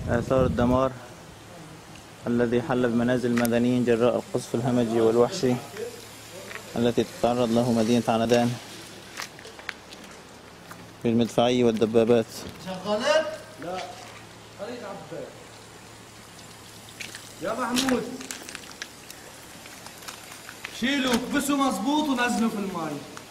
آثار الدمار الذي حل بمنازل المدنيين جراء القصف الهمجي والوحشي التي تتعرض له مدينة عنبان بالمدفعية والدبابات. شغالات؟ لا خليك عباد يا محمود، شيلوا كبسوا مظبوط ونزلوا في المي.